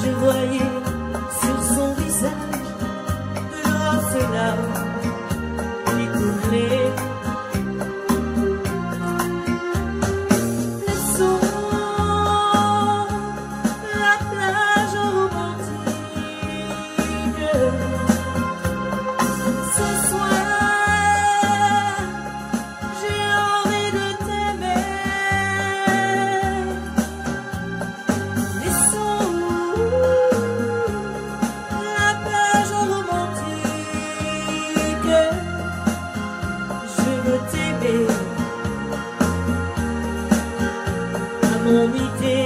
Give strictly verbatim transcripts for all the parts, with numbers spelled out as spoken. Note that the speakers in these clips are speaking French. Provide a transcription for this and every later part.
Je voyais sur son visage de grosses larmes qui coulaient. Le son, la plage romantique. Ce soir, j'ai envie de t'aimer. Les sons, la plage romantique. Je veux t'aimer à mon idée.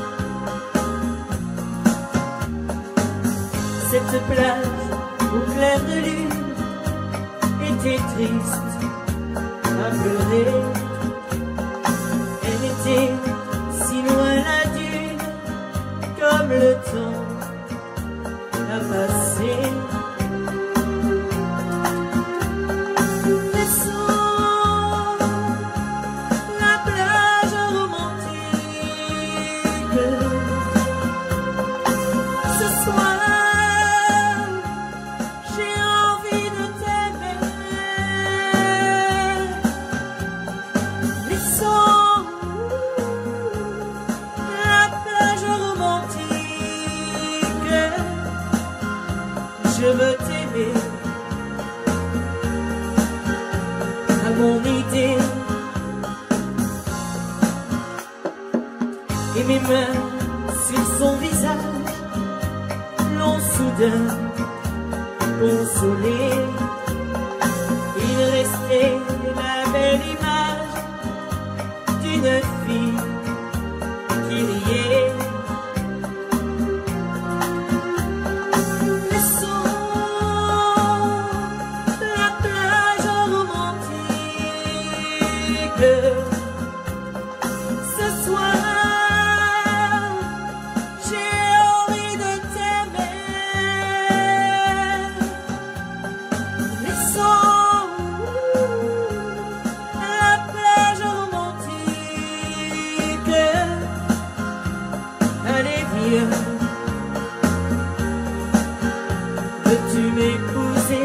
Cette plage au clair de lune était triste à pleurer. Elle était si loin la dune, comme le temps a passé. Les sons, la plage romantique. Ce soir, j'ai envie de t'aimer. Les sons, la plage romantique. Je veux t'aimer à mon idée. Et mes mains sur son visage l'ont soudain consolé. Il restait la belle image d'une fille qui riait. Les sons, la plage romantique. Ce soir, j'ai envie de t'aimer. Les sons, la plage romantique. Allez viens, veux-tu m'épouser?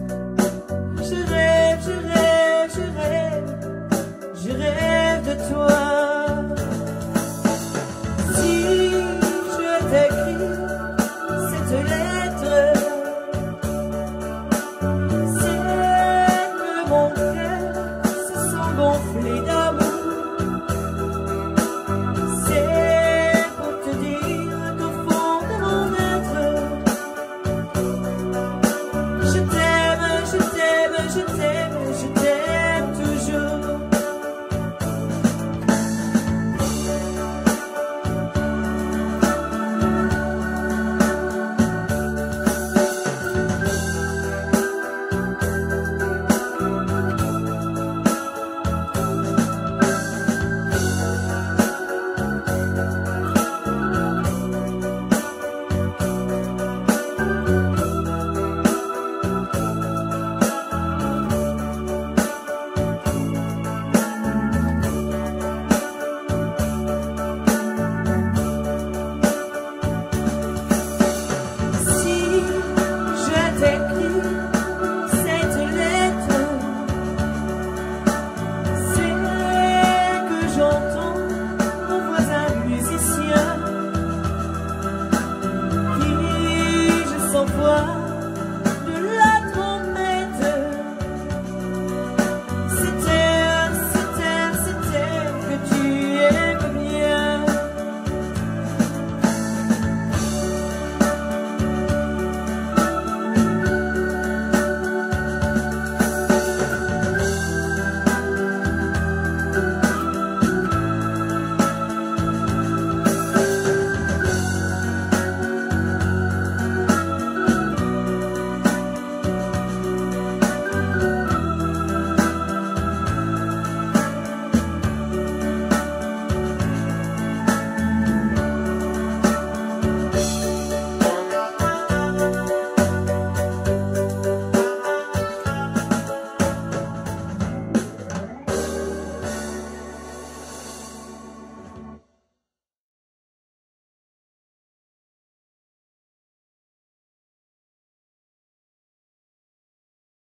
Je rêve de toi.